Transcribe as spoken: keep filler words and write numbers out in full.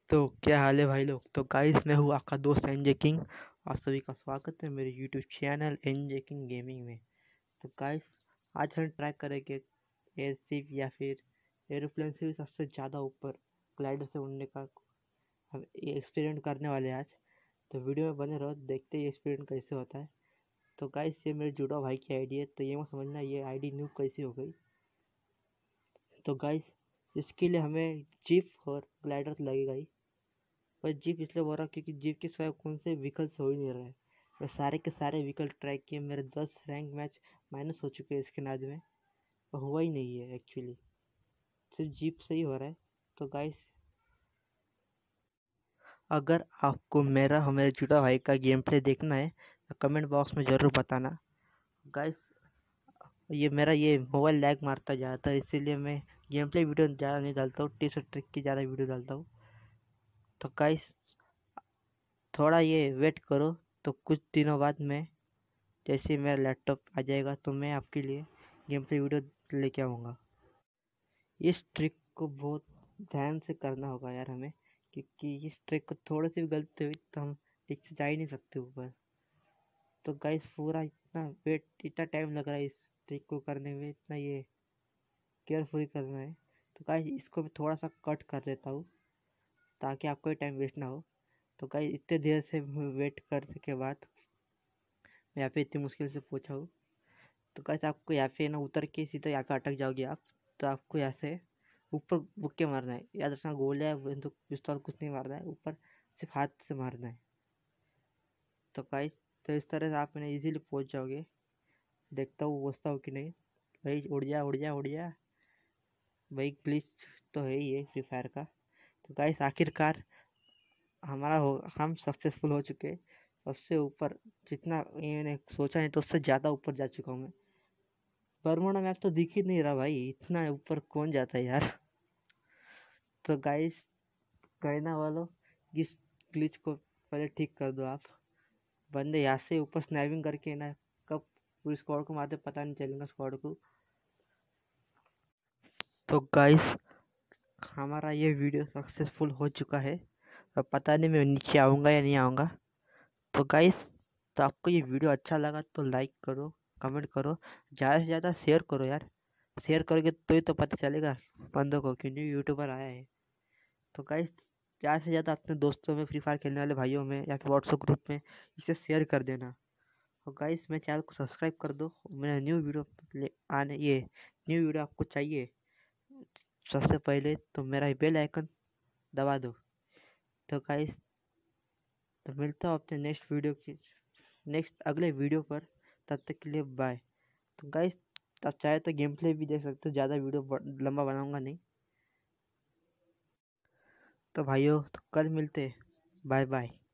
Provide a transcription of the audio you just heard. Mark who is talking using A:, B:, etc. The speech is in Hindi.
A: तो क्या हाल है भाई लोग। तो गाइस, मैं हूँ आपका दोस्त एनजे किंग। आप सभी का स्वागत है मेरे YouTube channel NJ king gaming में। तो गाइस, आज हम ट्राई करेंगे एयरशिप या फिर एरोप्लेन से भी सबसे ज़्यादा ऊपर ग्लाइडर से उड़ने का हम एक्सपेरिमेंट करने वाले हैं आज। तो वीडियो में बने रहो, देखते हैं एक्सपेरिमेंट कैसे होता है। तो गाइस, ये मेरे जुड़वा भाई की आईडी है, तो ये मत समझना ये आईडी न्यू कैसी हो गई। तो गाइस, इसके लिए हमें जीप और ग्लाइडर लगेगा ही। पर जीप इसलिए बोल रहा हूँ क्योंकि जीप के सिवाय कौन से व्हीकल्स हो ही नहीं रहे। मैं सारे के सारे व्हीकल ट्राई किए, मेरे दस रैंक मैच माइनस हो चुके हैं इसके नाद में, पर हुआ ही नहीं है एक्चुअली। सिर्फ जीप से ही हो रहा है। तो गाइस, अगर आपको मेरा और मेरे जुड़ा भाई का गेम प्ले देखना है तो कमेंट बॉक्स में ज़रूर बताना। गाइस, ये मेरा ये मोबाइल लैग मारता जाता है, इसीलिए मैं गेम प्ले वीडियो ज़्यादा नहीं डालता हूँ, टिप्स और ट्रिक की ज़्यादा वीडियो डालता हूँ। तो गाइस, थोड़ा ये वेट करो। तो कुछ दिनों बाद मैं, जैसे ही मेरा लैपटॉप आ जाएगा, तो मैं आपके लिए गेम प्ले वीडियो लेके आऊँगा। इस ट्रिक को बहुत ध्यान से करना होगा यार हमें, क्योंकि इस ट्रिक को थोड़ी सी भी गलती हुई तो हम ठीक से जा ही नहीं सकते ऊपर। तो गाइस, पूरा इतना वेट, इतना टाइम लग रहा है इस ट्रिक को करने में, इतना ये केयरफुली करना है। तो गाइस, इसको मैं थोड़ा सा कट कर देता हूँ ताकि आपको टाइम वेस्ट ना हो। तो गाइस, इतने देर से वेट करने के बाद मैं यहाँ पे इतनी मुश्किल से पहुँचा हूँ। तो गाइस, आपको यहाँ पे ना उतर के सीधा यहाँ पे अटक जाओगे आप। तो आपको यहाँ से ऊपर बुक के मारना है, याद रखना। गोलियाँ बंदूक पिस्तौल कुछ नहीं मारना है, ऊपर सिर्फ हाथ से मारना है। तो गाइस, तो इस तरह से आप मैंने इजीली पहुंच जाओगे। देखता हूँ पहुँचता हूँ कि नहीं। भाई उड़ जा उड़ जा उड़ जा। भाई ग्लिच तो है ही है फ्री फायर का। तो गाइस, आखिरकार हमारा हो हम सक्सेसफुल हो चुके हैं। उससे ऊपर जितना मैंने सोचा नहीं, तो उससे ज़्यादा ऊपर जा चुका हूँ मैं। बरमोड़ा मैप तो दिख ही नहीं रहा भाई, इतना ऊपर कौन जाता है यार। तो गाइस, कहना वालों, इस ग्लिच को पहले ठीक कर दो आप। बंदे यहाँ से ऊपर स्नैपिंग करके ना, कब पूरी स्क्वाड को मारते पता नहीं चलेगा स्क्वाड को। तो गाइस, हमारा ये वीडियो सक्सेसफुल हो चुका है। अब पता नहीं मैं नीचे आऊँगा या नहीं आऊँगा। तो गाइस, तो आपको ये वीडियो अच्छा लगा तो लाइक करो, कमेंट करो, ज़्यादा से ज़्यादा शेयर करो यार। शेयर करोगे तो ही तो पता चलेगा बंदों को कि न्यू यूट्यूबर आया है। तो गाइस, ज़्यादा से ज़्यादा अपने दोस्तों में, फ्री फायर खेलने वाले भाइयों में या फिर व्हाट्सएप ग्रुप में इसे शेयर कर देना। और गाइस, मेरे चैनल को सब्सक्राइब कर दो। मेरा न्यू वीडियो ले आने ये न्यू वीडियो आपको चाहिए सबसे पहले तो मेरा बेल आइकन दबा दो। तो गाइस, तो मिलता हूँ अपने नेक्स्ट वीडियो की नेक्स्ट अगले वीडियो पर। तब तक के लिए बाय। तो गाइस, आप चाहे तो गेम प्ले भी देख सकते हो, ज़्यादा वीडियो लंबा बनाऊंगा नहीं। तो भाइयों, तो कल मिलते, बाय बाय।